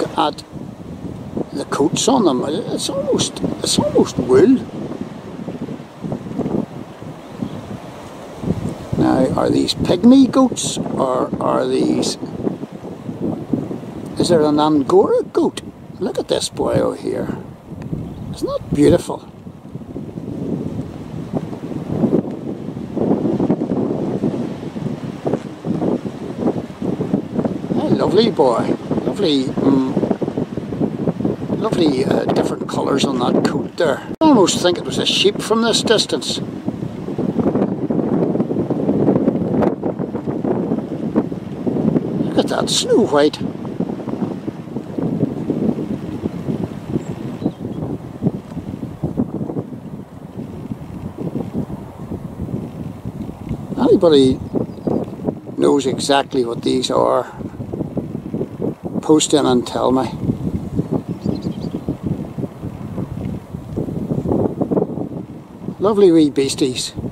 look at the coats on them. It's almost wool. Now, are these pygmy goats, or are these... Is there an Angora goat? Look at this boyo here. Isn't that beautiful? Lovely boy, lovely, different colours on that coat there. I almost think it was a sheep from this distance. Look at that, snow white. Anybody knows exactly what these are, post in and tell me. Lovely wee beasties.